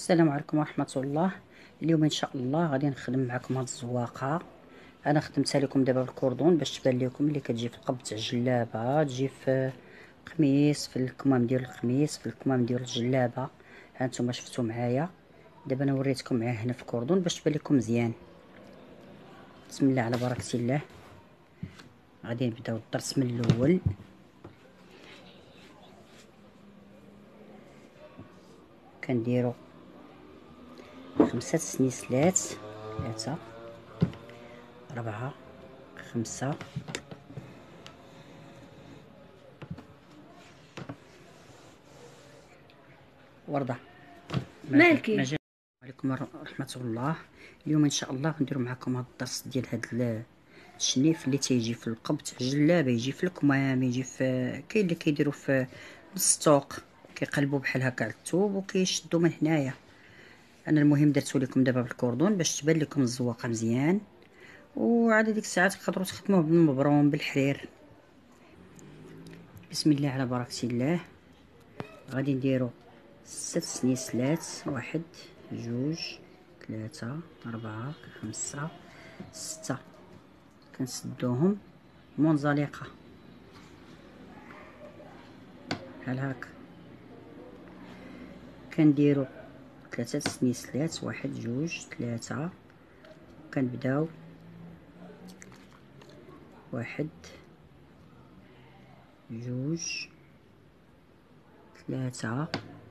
السلام عليكم ورحمة الله. اليوم ان شاء الله غادي نخدم معكم هاد الزواقه. انا خدمتها لكم دابا بالكوردون باش تبان لكم اللي كتجي في القبض تاع الجلابه، تجي في قميص، في الكمام ديال القميص، في الكمام ديال الجلابه. ها نتوما شفتوا معايا. دابا انا وريتكم معاه هنا في الكوردون باش تبان لكم مزيان. بسم الله على بركه الله. غادي نبداو الدرس من الاول. كنديروا 5 سنيسلات، 3 4 5. ورده مالكي؟ السلام عليكم ورحمة الله. اليوم ان شاء الله غنديرو معكم هاد الدرس ديال هاد الشنيف اللي تيجي في القبض تاع الجلابه، يجي في الكمام، يجي في كاين اللي كيديروا في السطوق، كيقلبوا بحال هكا على الثوب وكيشدوا من هنايا. انا المهم درتو لكم دابا بالكوردون باش تبان لكم الزواقه مزيان، وعاد ديك الساعات تقدروا تخدموه بالمبروم بالحرير. بسم الله على بركه الله. غادي نديرو 6 سنيسلات، 1 2 3 4 5 6. كنسدوهم منزلقه بحال هكا. كنديرو 3 سنيسلات، 1 2 3. كنبداو 1 2 3،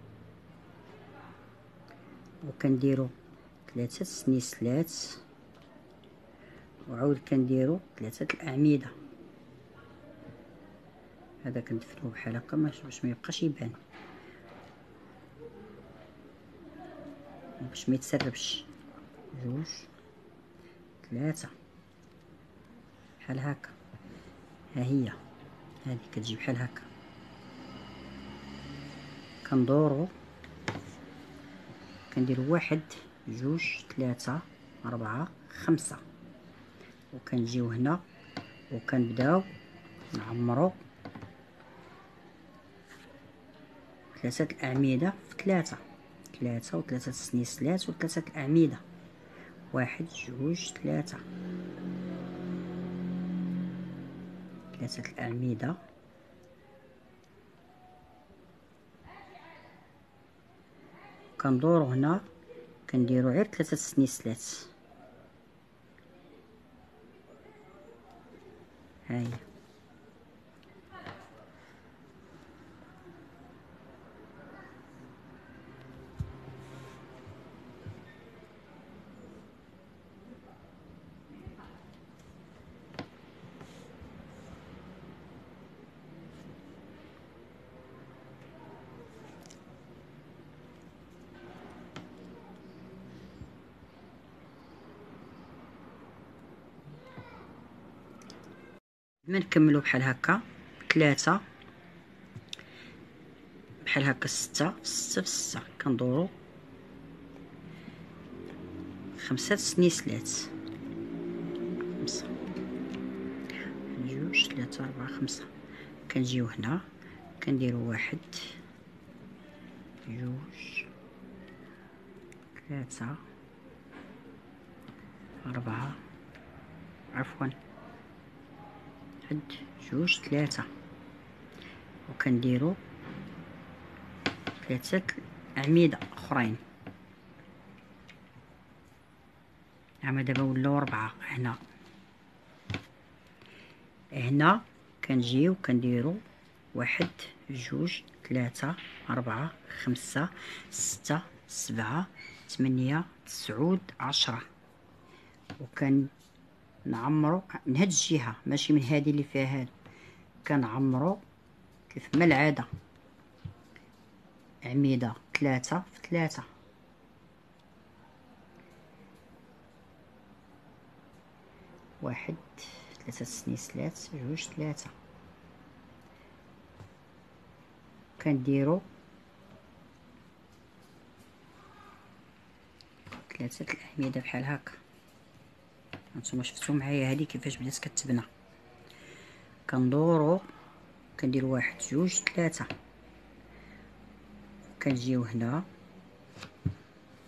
وكنديرو 3 سنيسلات، وعاود كنديرو 3 الاعمده. هذا كندفنوه بحال هكا باش ما يبقاش يبان، باش ما يتسربش. 2 3 بحال هكا. ها هي هذه كتجي بحال هكا. كندورو كنديرو 1 2 3 4 5، وكنجيو هنا وكنبداو نعمرو 3 الأعمدة في 3 3 و3 سنيسلات و3 الأعمدة. 1 2 3 3 الأعمدة. كندورو هنا كنديرو غير 3 سنيسلات. هاهي. ما نكملو بحال هكا 3 بحال هكا 6 6 في 6. كندورو 5 سنيسلات، 5 2 3 4 5. كنجيو هنا كنديرو 1 2 3 4، عفوا 1 2 3، وكنديرو 3 أعمدة أخرين. هما دابا ولاو 4. هنا كنجيو كنديرو 1 2 3 4 5 6 7 8 9 10، وكنعمرو من هاد الجهة ماشي من هادي اللي فيها هادو. كنعمرو كيف ما العادة أعمدة 3 في 3. 1 3 سنيسلات 2 3. كنديرو 3 الأعمدة بحال هكا. هانتوما شفتو معايا هادي كيفاش بدات كتبنى. كندورو كنديرو 1 2 3. كنجيو هنا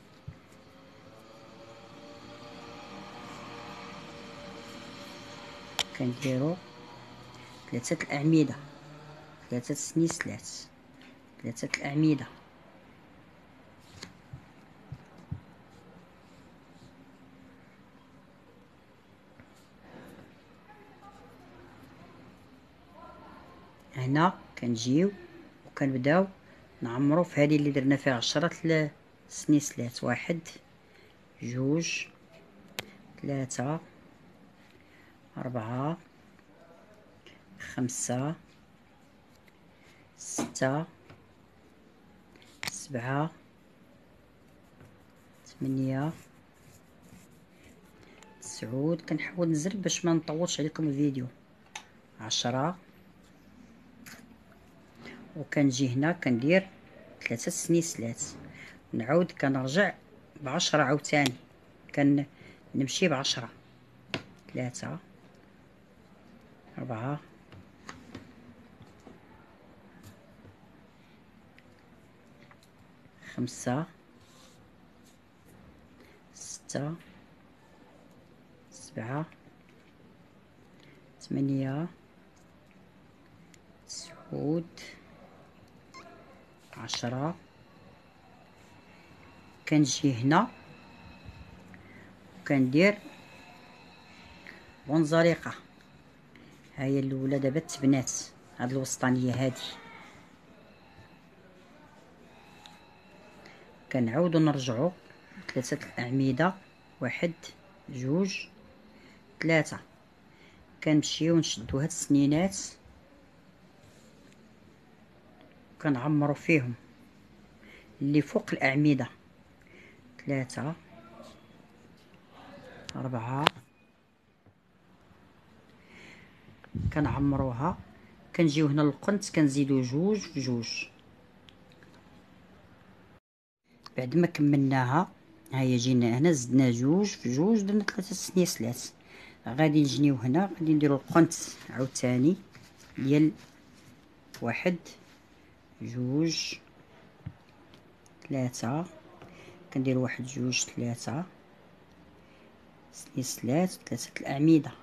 كنديرو 3 الأعمدة، 3 سنيسلات، 3 الأعمدة. هنا كنجيو وكنبداو نعمرو في هذه اللي درنا فيها 10 السنيسلات. 1 2 3 4 5 6 7 8 9. كنحاول نزرب باش ما نطولش عليكم الفيديو. 10. وكنجي هنا كندير 3 سنيسلات، نعاود كنرجع ب10 عاوتاني، كنمشي ب10. 3 4 5 6 7 8 9 10. كنجي هنا وكندير بونزريقه، ها هي الاولى دابا تبنات، هاد الوسطانيه هادي. كنعاودو نرجعو 3 الاعمده، 1 2 3. كنمشيو نشدو هاد السنينات كنعمرو فيهم اللي فوق الاعمده. 3 4 كنعمروها. كنجيو هنا للقنت كنزيدو 2 في 2. بعد ما كملناها هيا جينا هنا زدنا 2 في 2، درنا 3 سنيسلات. غادي نجيو هنا غادي نديرو القنت عاوتاني ديال 1 2 3. كنديرو 1 2 3 سنيسلات، 3 الاعمده.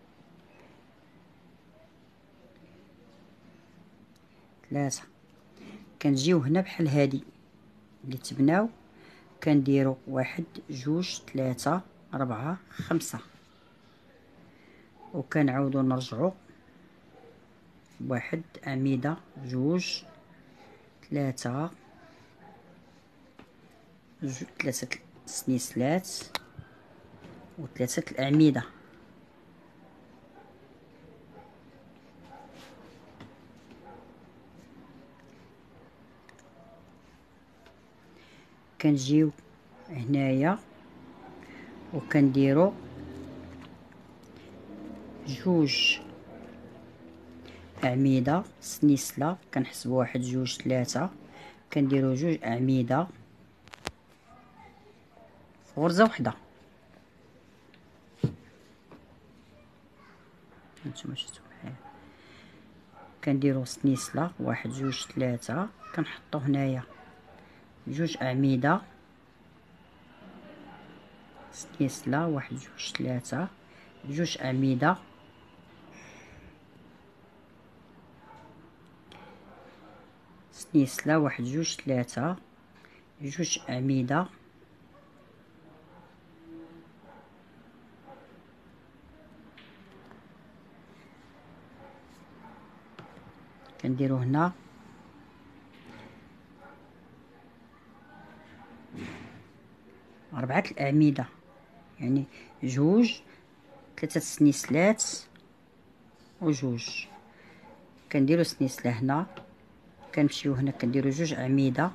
3. كنجيو هنا بحال هادي اللي تبناو، كنديرو 1 2 3 4 5. وكنعاودو نرجعو بواحد اعمده 2 3 3 سنيسلات و3 الاعمده. كنجيو هنايا وكنديرو 2 اعمده سنيسله، كنحسبو 1 2 3. كنديرو 2 اعمده في غرزه وحده. نتوما شفتو معايا، كنديرو سنيسله 1 2 3. كنحطو هنايا 2 اعمده سنيسله 1 2 3، 2 اعمده سنيسله 1 2 3، 2 اعمده كنديرو هنا 4 الاعمده، يعني 2 3 سنيسلات و2. كنديرو سنيسله هنا، كنمشيو هنا كنديرو 2 اعمده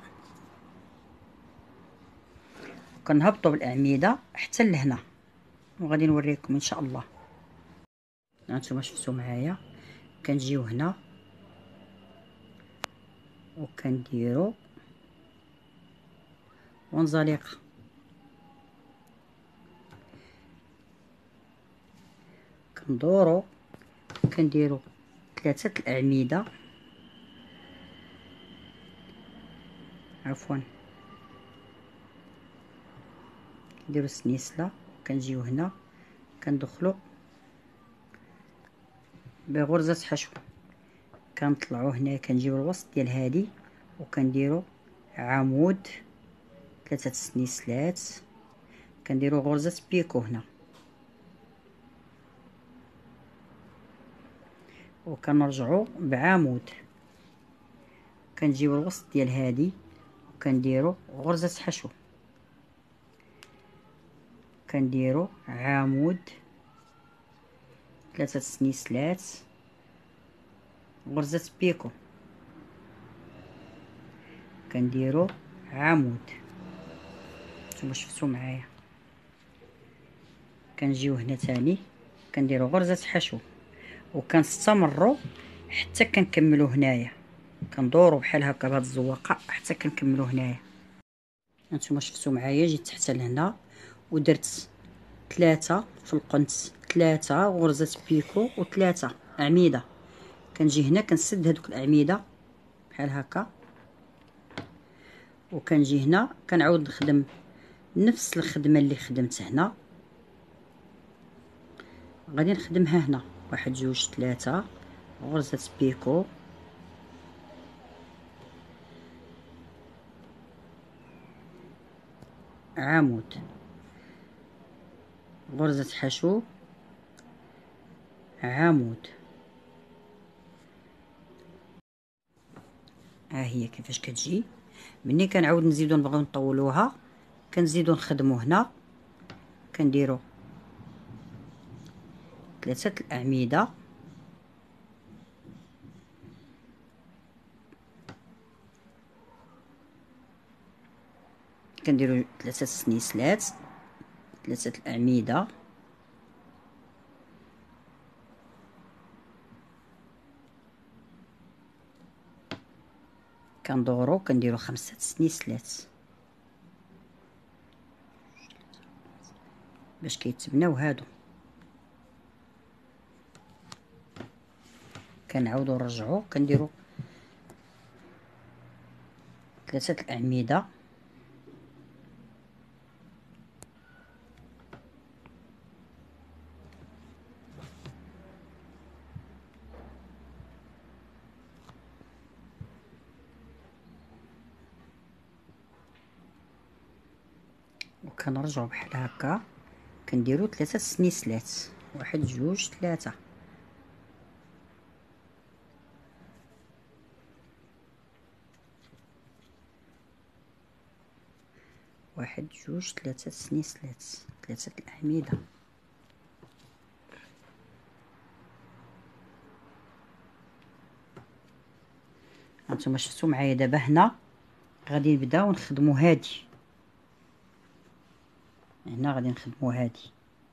وكنهبطوا بالاعمده حتى لهنا، وغادي نوريكم ان شاء الله. هانتوما شفتوا معايا، كنجيو هنا وكنديرو ونزليقه. كندورو كنديرو 3 الاعمده، عفوا كنديرو سنيسله. كنجيو هنا كندخلو بغرزة حشو. كنطلعو هنا كنجيو الوسط ديال هادي وكنديرو عمود 3 سنيسلات، كنديرو غرزة بيكو هنا وكنرجعو بعمود، كنجيو الوسط ديال هادي وكنديرو غرزة حشو، كنديرو عمود 3 سنيسلات، غرزة بيكو، كنديرو عمود. نتوما شفتو معايا. كنجيو هنا تاني كنديرو غرزة حشو وكنستمروا حتى كنكملو هنايا، كندورو بحال هكا بهاد الزواقه حتى كنكملو هنايا. هانتوما شفتو معايا. جيت حتى لهنا ودرت 3 في القنت، 3 غرزة بيكو و3 اعمده. كنجي هنا كنسد هادوك الاعمده بحال هكا، وكنجي هنا كنعاود نخدم نفس الخدمه اللي خدمت هنا. غادي نخدمها هنا 1 2 3 غرزة بيكو، عمود، غرزة حشو، عمود. ها هي كيفاش كتجي. ملي كنعاود نزيدو نبغيو نطولوها كنزيدو نخدمو هنا، كنديرو 3 الاعمده، كنديرو 3 سنيسلات، 3 الاعمده، كندورو كنديرو 5 سنيسلات باش كيتبناو هادو. كنعاودو نرجعو كنديرو 3 الاعمده، وكنرجعو بحال هكا كنديرو 3 سنيسلات، 1 2 3، واحد جوج 3 سنيسلات، 3 الاعمده. هانتوما شفتو معايا. دابا هنا غادي نبداو نخدمو هادي، هنا غادي نخدمو هادي.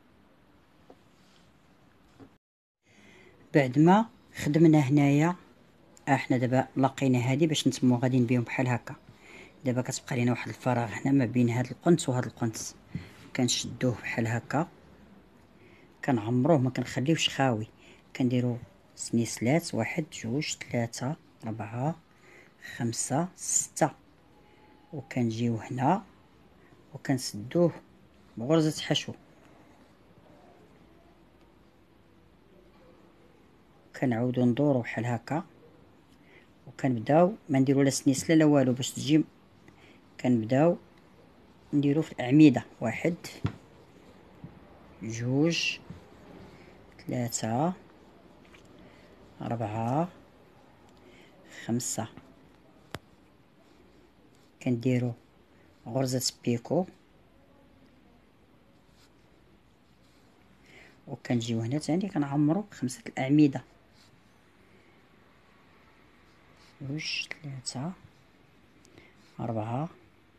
بعد ما خدمنا هنايا احنا دابا لقينا هادي باش نتمو غاديين بهم بحال هكا. دابا كتبقى لينا واحد الفراغ هنا ما بين هاد القنت وهاد القنت، كنشدوه بحال هكا كنعمروه ما كنخليوش خاوي. كنديرو سنيسلات 1 2 3 4 5 6، وكنجيو هنا وكنسدوه بغرزة حشو، كنعاودو ندورو بحال هكا وكنبداو ما نديرو لا سنيسله لا والو باش تجي. كنبداو نديرو في الاعمده 1 2 3 4 5، كنديرو غرزة بيكو وكنجيو هنا تاني كنعمرو 5 الاعمده 2 3 4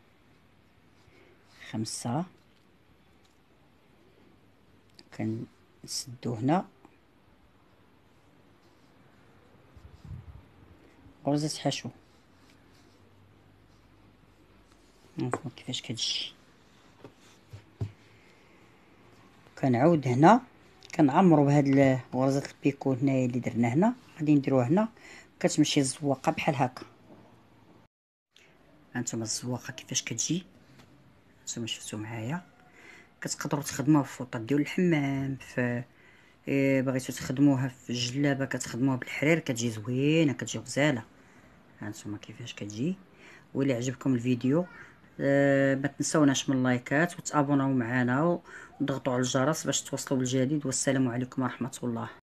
5، كنسدو هنا غرزة حشو. نشوفو كيفاش كتجي. كنعاود هنا كنعمرو بهاد غرزة البيكو هنايا اللي درنا هنا، غادي نديروها هنا كتمشي الزواقه بحال هكا. هانتوما الزواقه كيفاش كتجي. نتوما شفتو معايا. كتقدروا تخدموها في فوطات ديال الحمام، في بغيتو تخدموها في الجلابه كتخدموها بالحرير كتجي زوينه، كتجي غزاله. هانتوما كيفاش كتجي. واللي عجبكم الفيديو ما تنسوناش من اللايكات وتابوناو معنا وتضغطوا على الجرس باش توصلوا بالجديد. والسلام عليكم ورحمه الله.